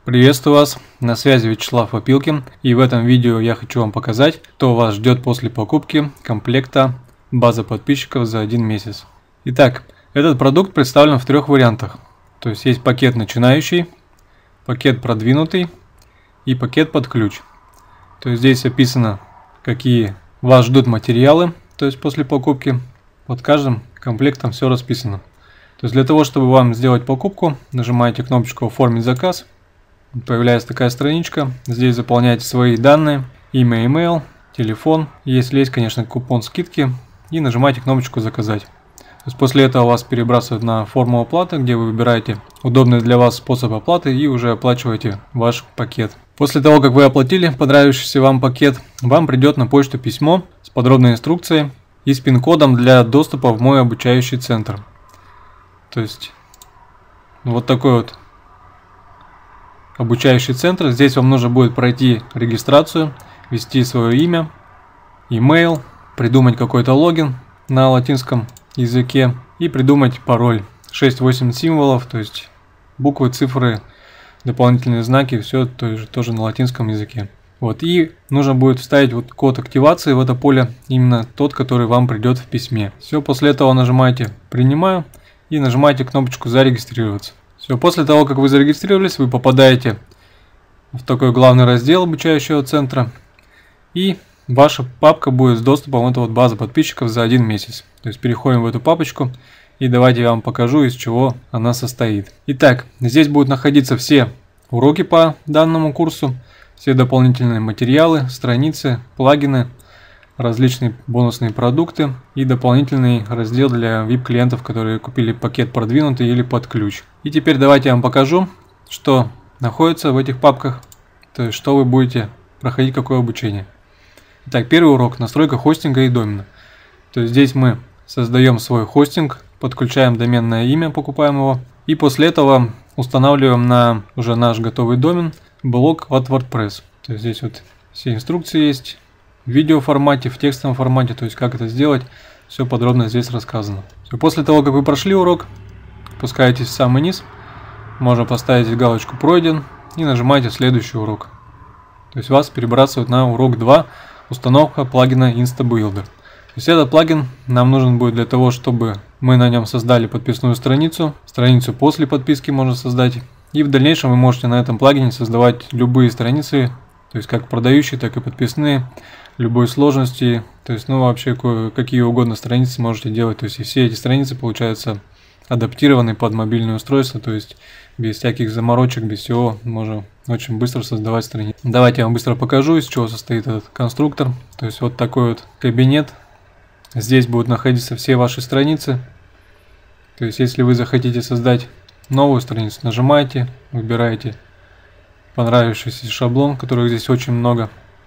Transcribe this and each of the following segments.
Приветствую вас, на связи Вячеслав Опилкин, и в этом видео я хочу вам показать, что вас ждет после покупки комплекта база подписчиков за 1 месяц. Итак, этот продукт представлен в 3 вариантах, то есть есть пакет начинающий, пакет продвинутый и пакет под ключ. То есть здесь описано, какие вас ждут материалы, то есть после покупки, под каждым комплектом все расписано. То есть для того, чтобы вам сделать покупку, нажимаете кнопочку «Оформить заказ». Появляется такая страничка, здесь заполняете свои данные, имя, email, телефон, если есть, конечно, купон скидки, и нажимаете кнопочку «Заказать». То есть после этого вас перебрасывают на форму оплаты, где вы выбираете удобный для вас способ оплаты и уже оплачиваете ваш пакет. После того, как вы оплатили понравившийся вам пакет, вам придет на почту письмо с подробной инструкцией и с пин-кодом для доступа в мой обучающий центр. То есть вот такой вот обучающий центр. Здесь вам нужно будет пройти регистрацию, ввести свое имя, email, придумать какой-то логин на латинском языке и придумать пароль. 6-8 символов, то есть буквы, цифры, дополнительные знаки, все тоже на латинском языке. Вот, и нужно будет вставить вот код активации в это поле, именно тот, который вам придет в письме. Все, после этого нажимаете «Принимаю» и нажимаете кнопочку «Зарегистрироваться». Все, после того, как вы зарегистрировались, вы попадаете в такой главный раздел обучающего центра, и ваша папка будет с доступом в эту вот базу подписчиков за 1 месяц. То есть переходим в эту папочку, и давайте я вам покажу, из чего она состоит. Итак, здесь будут находиться все уроки по данному курсу, все дополнительные материалы, страницы, плагины, различные бонусные продукты и дополнительный раздел для VIP-клиентов, которые купили пакет продвинутый или под ключ. И теперь давайте я вам покажу, что находится в этих папках, то есть что вы будете проходить, какое обучение. Итак, первый урок — настройка хостинга и домена. То есть здесь мы создаем свой хостинг, подключаем доменное имя, покупаем его, и после этого устанавливаем на уже наш готовый домен блок от WordPress. То есть здесь вот все инструкции есть. В видео формате, в текстовом формате, то есть как это сделать, все подробно здесь рассказано. Все, после того, как вы прошли урок, опускаетесь в самый низ, можно поставить галочку «Пройден» и нажимаете «Следующий урок». То есть вас перебрасывают на урок 2, установка плагина InstaBuilder. То есть этот плагин нам нужен будет для того, чтобы мы на нем создали подписную страницу, страницу после подписки можно создать, и в дальнейшем вы можете на этом плагине создавать любые страницы, то есть как продающие, так и подписные, любой сложности, то есть, ну, вообще какие угодно страницы можете делать, то есть и все эти страницы получаются адаптированы под мобильное устройство, то есть без всяких заморочек, без всего можно очень быстро создавать страницы. Давайте я вам быстро покажу, из чего состоит этот конструктор. То есть вот такой вот кабинет, здесь будут находиться все ваши страницы, то есть если вы захотите создать новую страницу, нажимаете, выбираете понравившийся шаблон, которых здесь очень много.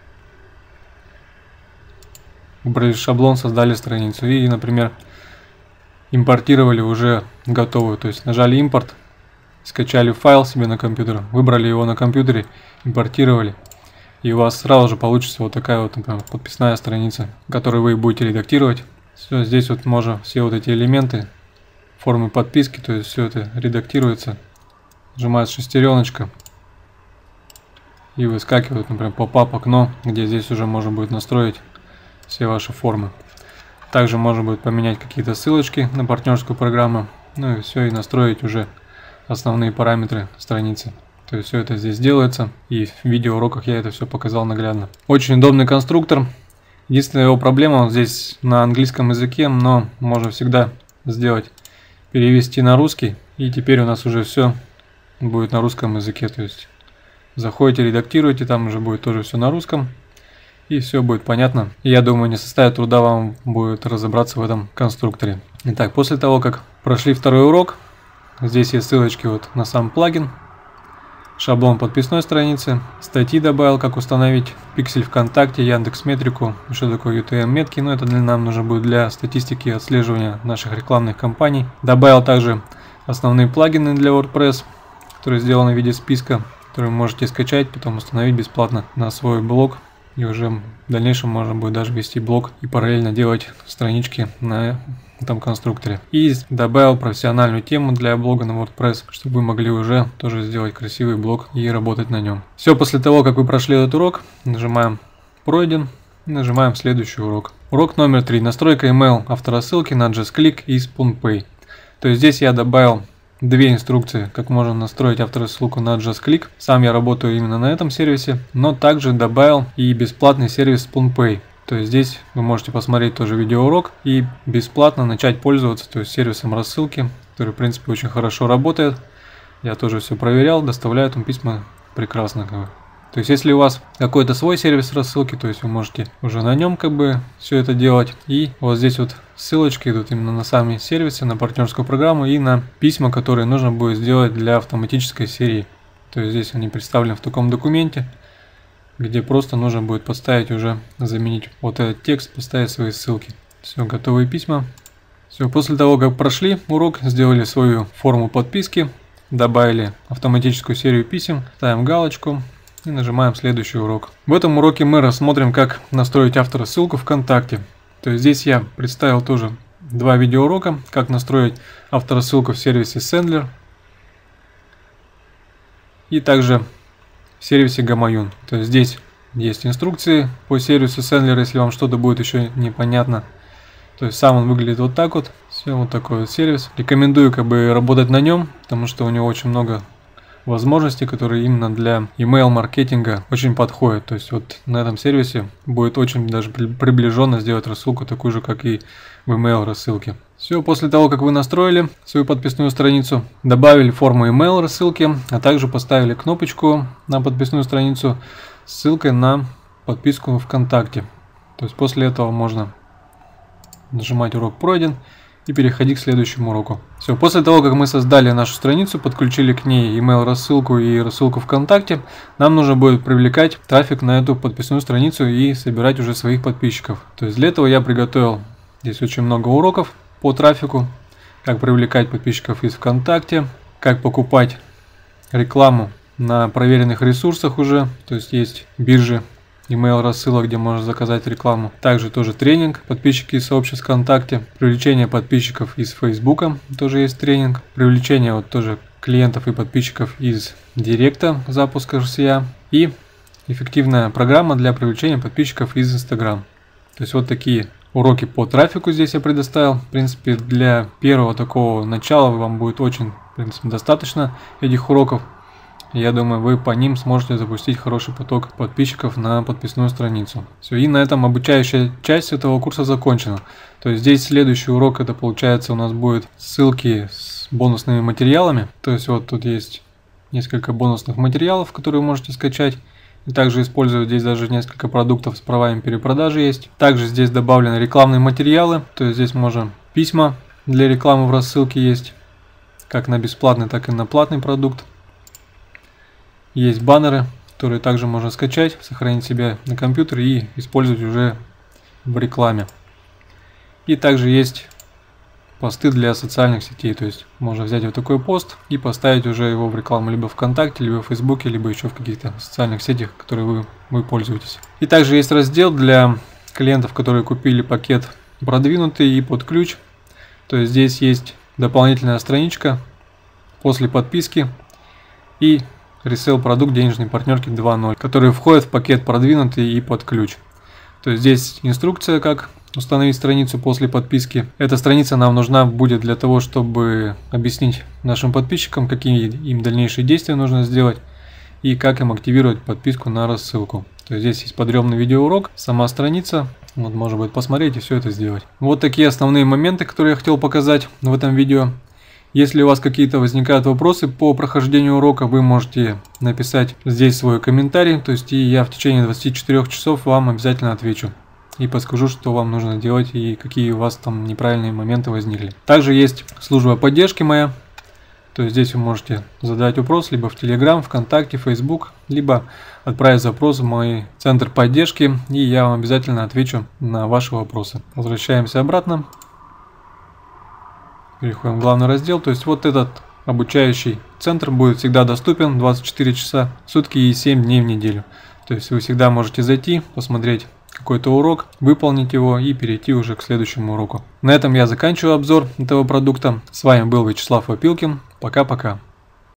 Выбрали шаблон, создали страницу и, например, импортировали уже готовую. То есть нажали импорт, скачали файл себе на компьютер, выбрали его на компьютере, импортировали. И у вас сразу же получится вот такая вот, например, подписная страница, которую вы будете редактировать. Все, здесь вот можно все вот эти элементы, формы подписки, то есть все это редактируется. Нажимается шестереночка. И выскакивает, например, поп-ап окно, где здесь уже можно будет настроить все ваши формы. Также можно будет поменять какие-то ссылочки на партнерскую программу. Ну и все, и настроить уже основные параметры страницы. То есть все это здесь делается. И в видеоуроках я это все показал наглядно. Очень удобный конструктор. Единственная его проблема, он здесь на английском языке, но можно всегда сделать, перевести на русский. И теперь у нас уже все будет на русском языке. То есть заходите, редактируете, там уже будет тоже все на русском. И все будет понятно. И я думаю, не составит труда вам будет разобраться в этом конструкторе. Итак, после того, как прошли второй урок, здесь есть ссылочки вот на сам плагин, шаблон подписной страницы, статьи добавил, как установить пиксель ВКонтакте, Яндекс.Метрику, что такое UTM-метки, но это нам нужно будет для статистики отслеживания наших рекламных кампаний. Добавил также основные плагины для WordPress, которые сделаны в виде списка, которые вы можете скачать, потом установить бесплатно на свой блог И уже в дальнейшем можно будет даже вести блог и параллельно делать странички на этом конструкторе. И добавил профессиональную тему для блога на WordPress, чтобы вы могли уже тоже сделать красивый блог и работать на нем. Все, после того, как вы прошли этот урок, нажимаем «Пройден» и нажимаем «Следующий урок». Урок номер 3. Настройка email авторассылки на JustClick и SpoonPay. То есть здесь я добавил две инструкции, как можно настроить авторассылку на JustClick. Сам я работаю именно на этом сервисе, но также добавил и бесплатный сервис SpoonPay. То есть здесь вы можете посмотреть тоже видеоурок и бесплатно начать пользоваться, то есть сервисом рассылки, который в принципе очень хорошо работает. Я тоже все проверял, доставляют им письма прекрасно. То есть если у вас какой-то свой сервис рассылки, то есть вы можете уже на нем все это делать. И вот здесь вот ссылочки идут именно на сами сервисы, на партнерскую программу и на письма, которые нужно будет сделать для автоматической серии. То есть здесь они представлены в таком документе, где просто нужно будет поставить уже, заменить вот этот текст, поставить свои ссылки. Все, готовые письма. Все, после того, как прошли урок, сделали свою форму подписки, добавили автоматическую серию писем, ставим галочку и нажимаем «Следующий урок». В этом уроке мы рассмотрим, как настроить авторассылку ВКонтакте. То есть здесь я представил тоже два видеоурока, как настроить авторассылку в сервисе Sendler и также в сервисе Гамаюн. То есть здесь есть инструкции по сервису Sendler, если вам что-то будет еще непонятно. То есть сам он выглядит вот так вот. Все, вот такой вот сервис. Рекомендую работать на нем, потому что у него очень много возможностей, которые именно для email маркетинга очень подходят. То есть вот на этом сервисе будет очень даже приближенно сделать рассылку такую же, как и в email рассылке. Все, после того, как вы настроили свою подписную страницу, добавили форму email рассылки, а также поставили кнопочку на подписную страницу с ссылкой на подписку ВКонтакте. То есть после этого можно нажимать «Урок пройден» и переходить к следующему уроку. Все, после того, как мы создали нашу страницу, подключили к ней email рассылку и рассылку ВКонтакте, нам нужно будет привлекать трафик на эту подписную страницу и собирать уже своих подписчиков. То есть для этого я приготовил здесь очень много уроков по трафику, как привлекать подписчиков из ВКонтакте, как покупать рекламу на проверенных ресурсах уже, то есть есть биржи email рассылок, где можно заказать рекламу. Также тоже тренинг «Подписчики из сообществ ВКонтакте», привлечение подписчиков из Фейсбука, тоже есть тренинг, привлечение вот тоже клиентов и подписчиков из Директа, запуска RCA и эффективная программа для привлечения подписчиков из Instagram. То есть вот такие уроки по трафику здесь я предоставил. В принципе, для первого такого начала вам будет очень, в принципе, достаточно этих уроков. Я думаю, вы по ним сможете запустить хороший поток подписчиков на подписную страницу. Все, и на этом обучающая часть этого курса закончена. То есть здесь следующий урок, это получается у нас будет ссылки с бонусными материалами. То есть вот тут есть несколько бонусных материалов, которые вы можете скачать. И также использовать здесь даже несколько продуктов с правами перепродажи есть. Также здесь добавлены рекламные материалы. То есть здесь можно письма для рекламы в рассылке есть. Как на бесплатный, так и на платный продукт. Есть баннеры, которые также можно скачать, сохранить себе на компьютере и использовать уже в рекламе. И также есть посты для социальных сетей, то есть можно взять вот такой пост и поставить уже его в рекламу либо ВКонтакте, либо в Фейсбуке, либо еще в каких-то социальных сетях, которые вы пользуетесь. И также есть раздел для клиентов, которые купили пакет продвинутый и под ключ. То есть здесь есть дополнительная страничка после подписки и Resell продукт денежной партнерки 2.0, который входит в пакет продвинутый и под ключ. То есть здесь инструкция, как установить страницу после подписки. Эта страница нам нужна будет для того, чтобы объяснить нашим подписчикам, какие им дальнейшие действия нужно сделать и как им активировать подписку на рассылку. То есть здесь есть подъемный видеоурок, сама страница. Вот можно будет посмотреть и все это сделать. Вот такие основные моменты, которые я хотел показать в этом видео. Если у вас какие-то возникают вопросы по прохождению урока, вы можете написать здесь свой комментарий, то есть и я в течение 24 часов вам обязательно отвечу и подскажу, что вам нужно делать и какие у вас там неправильные моменты возникли. Также есть служба поддержки моя, то есть здесь вы можете задать вопрос либо в Telegram, ВКонтакте, Facebook, либо отправить запрос в мой центр поддержки, и я вам обязательно отвечу на ваши вопросы. Возвращаемся обратно. Переходим в главный раздел. То есть вот этот обучающий центр будет всегда доступен 24 часа в сутки и 7 дней в неделю. То есть вы всегда можете зайти, посмотреть какой-то урок, выполнить его и перейти уже к следующему уроку. На этом я заканчиваю обзор этого продукта. С вами был Вячеслав Опилкин. Пока-пока.